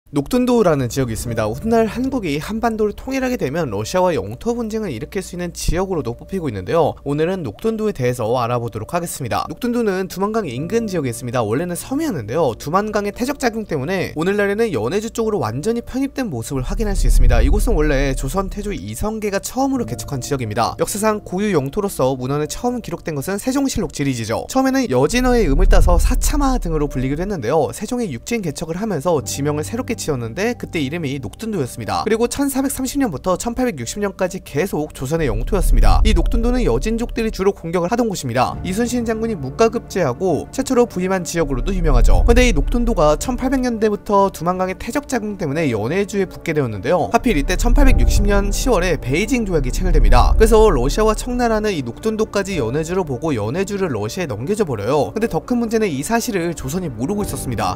녹둔도라는 지역이 있습니다. 훗날 한국이 한반도를 통일하게 되면 러시아와 영토 분쟁을 일으킬 수 있는 지역으로도 뽑히고 있는데요. 오늘은 녹둔도에 대해서 알아보도록 하겠습니다. 녹둔도는 두만강 인근 지역에 있습니다. 원래는 섬이었는데요. 두만강의 태적작용 때문에 오늘날에는 연해주 쪽으로 완전히 편입된 모습을 확인할 수 있습니다. 이곳은 원래 조선 태조 이성계가 처음으로 개척한 지역입니다. 역사상 고유 영토로서 문헌에 처음 기록된 것은 세종실록 지리지죠. 처음에는 여진어의 음을 따서 사차마 등으로 불리기도 했는데요. 세종이 육진 개척을 하면서 지명을 새롭게 지었는데 그때 이름이 녹둔도였습니다. 그리고 1430년부터 1860년까지 계속 조선의 영토였습니다. 이 녹둔도는 여진족들이 주로 공격을 하던 곳입니다. 이순신 장군이 묵가급제하고 최초로 부임한 지역으로도 유명하죠. 근데 이 녹둔도가 1800년대부터 두만강의 태적작용 때문에 연해주에 붙게 되었는데요. 하필 이때 1860년 10월에 베이징 조약이 체결됩니다. 그래서 러시아와 청나라는 이 녹둔도까지 연해주로 보고 연해주를 러시아에 넘겨줘 버려요. 근데 더 큰 문제는 이 사실을 조선이 모르고 있었습니다.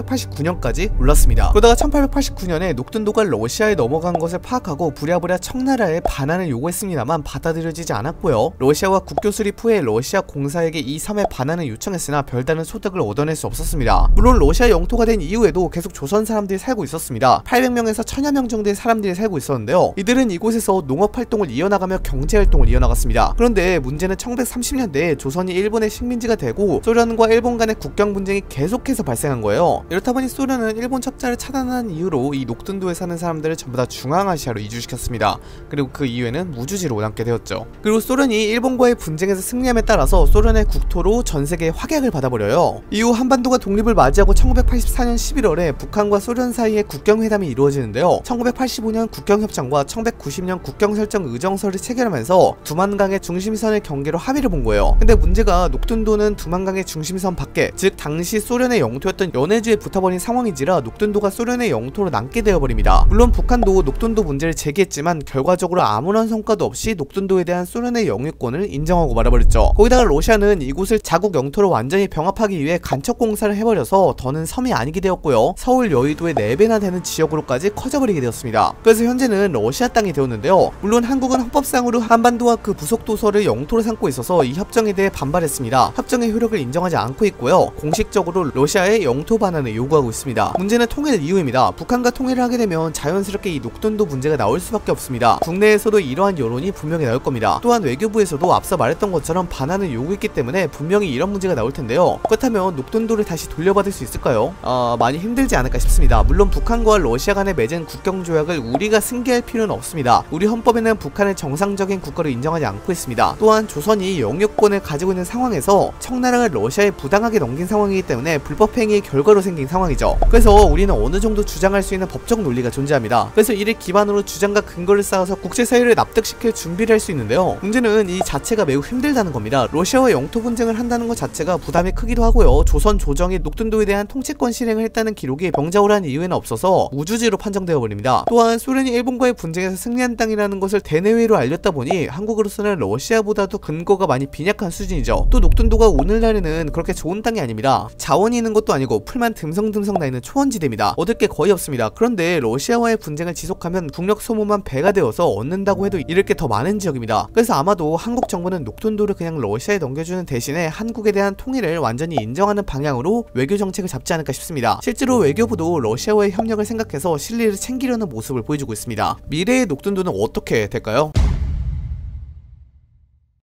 1889년까지 몰랐습니다. 그러다가 1889년에 녹둔도가 러시아에 넘어간 것을 파악하고 부랴부랴 청나라에 반환을 요구했습니다만 받아들여지지 않았고요. 러시아와 국교 수립 후에 러시아 공사에게 이 섬의 반환을 요청했으나 별다른 소득을 얻어낼 수 없었습니다. 물론 러시아 영토가 된 이후에도 계속 조선 사람들이 살고 있었습니다. 800명에서 1000여 명 정도의 사람들이 살고 있었는데요. 이들은 이곳에서 농업활동을 이어나가며 경제활동을 이어나갔습니다. 그런데 문제는 1930년대에 조선이 일본의 식민지가 되고 소련과 일본 간의 국경 분쟁이 계속해서 발생한 거예요. 이렇다 보니 소련은 일본 첩자를 차단한 이유로 이 녹둔도에 사는 사람들을 전부 다 중앙아시아로 이주시켰습니다. 그리고 그 이후에는 무주지로 남게 되었죠. 그리고 소련이 일본과의 분쟁에서 승리함에 따라서 소련의 국토로 전세계의 확약을 받아버려요. 이후 한반도가 독립을 맞이하고 1984년 11월에 북한과 소련 사이에 국경회담이 이루어지는데요. 1985년 국경협정과 1990년 국경설정 의정서를 체결하면서 두만강의 중심선의 경계로 합의를 본 거예요. 근데 문제가 녹둔도는 두만강의 중심선 밖에, 즉 당시 소련의 영토였던 연해주에 붙어버린 상황이지라 녹둔도가 소련의 영토로 남게 되어버립니다. 물론 북한도 녹둔도 문제를 제기했지만 결과적으로 아무런 성과도 없이 녹둔도에 대한 소련의 영유권을 인정하고 말아버렸죠. 거기다가 러시아는 이곳을 자국 영토로 완전히 병합하기 위해 간척 공사를 해버려서 더는 섬이 아니게 되었고요. 서울 여의도의 4배나 되는 지역으로까지 커져버리게 되었습니다. 그래서 현재는 러시아 땅이 되었는데요. 물론 한국은 헌법상으로 한반도와 그 부속 도서를 영토로 삼고 있어서 이 협정에 대해 반발했습니다. 협정의 효력을 인정하지 않고 있고요. 공식적으로 러시아의 영토 반환을 요구하고 있습니다. 문제는 통일 이후입니다. 북한과 통일을 하게 되면 자연스럽게 이 녹둔도 문제가 나올 수밖에 없습니다. 국내에서도 이러한 여론이 분명히 나올 겁니다. 또한 외교부에서도 앞서 말했던 것처럼 반환을 요구했기 때문에 분명히 이런 문제가 나올 텐데요. 그렇다면 녹둔도를 다시 돌려받을 수 있을까요? 많이 힘들지 않을까 싶습니다. 물론 북한과 러시아 간에 맺은 국경조약을 우리가 승계할 필요는 없습니다. 우리 헌법에는 북한을 정상적인 국가로 인정하지 않고 있습니다. 또한 조선이 영유권을 가지고 있는 상황에서 청나라가 러시아에 부당하게 넘긴 상황이기 때문에 불법행위의 결과로 생긴 상황이죠. 그래서 우리는 어느 정도 주장할 수 있는 법적 논리가 존재합니다. 그래서 이를 기반으로 주장과 근거를 쌓아서 국제사회를 납득시킬 준비를 할 수 있는데요. 문제는 이 자체가 매우 힘들다는 겁니다. 러시아와 영토 분쟁을 한다는 것 자체가 부담이 크기도 하고요. 조선 조정이 녹둔도에 대한 통치권 실행을 했다는 기록이 병자호란 이후에는 없어서 무주지로 판정되어 버립니다. 또한 소련이 일본과의 분쟁에서 승리한 땅이라는 것을 대내외로 알렸다 보니 한국으로서는 러시아보다도 근거가 많이 빈약한 수준이죠. 또 녹둔도가 오늘날에는 그렇게 좋은 땅이 아닙니다. 자원이 있는 것도 아니고 풀만 듬성듬성 나 있는 초원지대입니다. 얻을 게 거의 없습니다. 그런데 러시아와의 분쟁을 지속하면 국력 소모만 배가 되어서 얻는다고 해도 잃을 게 더 많은 지역입니다. 그래서 아마도 한국 정부는 녹둔도를 그냥 러시아에 넘겨주는 대신에 한국에 대한 통일을 완전히 인정하는 방향으로 외교 정책을 잡지 않을까 싶습니다. 실제로 외교부도 러시아와의 협력을 생각해서 실리를 챙기려는 모습을 보여주고 있습니다. 미래의 녹둔도는 어떻게 될까요?